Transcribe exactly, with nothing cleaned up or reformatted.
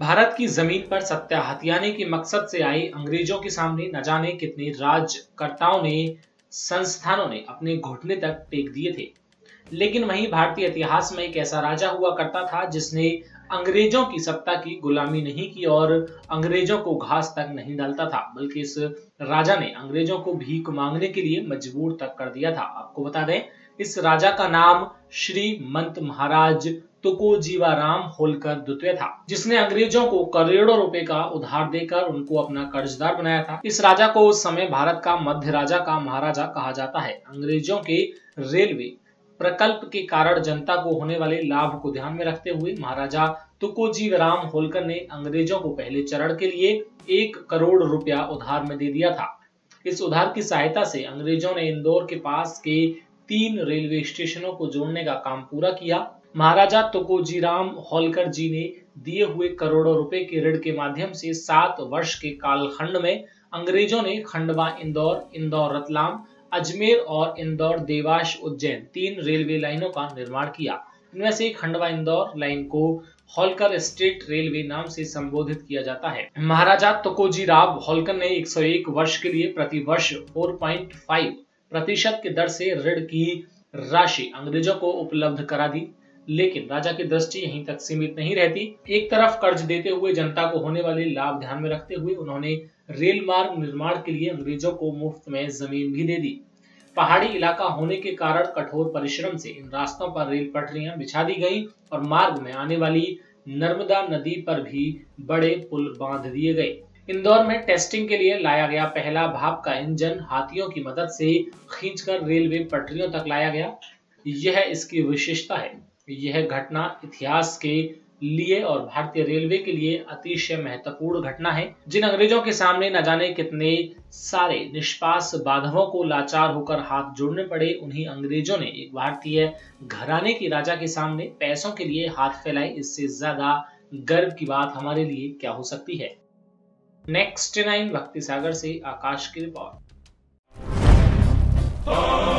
भारत की जमीन पर सत्ता हथियाने के मकसद से आए अंग्रेजों के सामने न जाने कितने राजकर्ताओं ने, संस्थानों ने अपने घुटने तक टेक दिए थे। लेकिन वहीं भारतीय इतिहास में एक ऐसा राजा हुआ करता था जिसने अंग्रेजों की सत्ता की गुलामी नहीं की और अंग्रेजों को घास तक नहीं डालता था, बल्कि इस राजा ने अंग्रेजों को भीख मांगने के लिए मजबूर तक कर दिया था। आपको बता दें, इस राजा का नाम श्रीमंत महाराज तुकोजीवाराम होलकर द्वितीय था, जिसने अंग्रेजों को करोड़ों रुपए का उधार देकर उनको अपना कर्जदार बनाया था। इस राजा को उस समय भारत का मध्य राजा का महाराजा कहा जाता है। अंग्रेजों के रेलवे प्रकल्प के कारण जनता को होने वाले लाभ को ध्यान में रखते हुए महाराजा तुकोजीराम होलकर ने अंग्रेजों को पहले चरण के लिए एक करोड़ रुपया उधार में दे दिया था। इस उधार की सहायता से अंग्रेजों ने इंदौर के पास के तीन रेलवे स्टेशनों को जोड़ने का काम पूरा किया। महाराजा तुकोजीराम होलकर जी ने दिए हुए करोड़ों रुपए के ऋण के माध्यम से सात वर्ष के कालखंड में अंग्रेजों ने खंडवा इंदौर, इंदौर रतलाम, अजमेर और इंदौर देवास उज्जैन तीन रेलवे लाइनों का निर्माण किया। इनमें से खंडवा इंदौर लाइन को होलकर स्टेट रेलवे नाम से संबोधित किया जाता है। महाराजा तुकोजीराम होलकर ने एक सौ एक वर्ष के लिए प्रति वर्ष चार पॉइंट पाँच प्रतिशत की दर से ऋण की राशि अंग्रेजों को उपलब्ध करा दी। लेकिन राजा की दृष्टि यहीं तक सीमित नहीं रहती। एक तरफ कर्ज देते हुए जनता को होने वाले लाभ ध्यान में रखते हुए उन्होंने रेल मार्ग निर्माण के लिए अंग्रेजों को मुफ्त में जमीन भी दे दी। पहाड़ी इलाका होने के कारण कठोर परिश्रम से इन रास्तों पर रेल पटरियां बिछा दी गई और मार्ग में आने वाली नर्मदा नदी पर भी बड़े पुल बांध दिए गए। इंदौर में टेस्टिंग के लिए लाया गया पहला भाप का इंजन हाथियों की मदद से खींचकर रेलवे पटरियों तक लाया गया। यह इसकी विशेषता है। यह घटना इतिहास के लिए और भारतीय रेलवे के लिए अतिशय महत्वपूर्ण घटना है। जिन अंग्रेजों के सामने न जाने कितने सारे निष्पास बांधवों को लाचार होकर हाथ जोड़ने पड़े, उन्हीं अंग्रेजों ने एक भारतीय घराने के राजा के सामने पैसों के लिए हाथ फैलाए। इससे ज्यादा गर्व की बात हमारे लिए क्या हो सकती है। नेक्स्ट नाइन भक्ति सागर से आकाश की रिपोर्ट।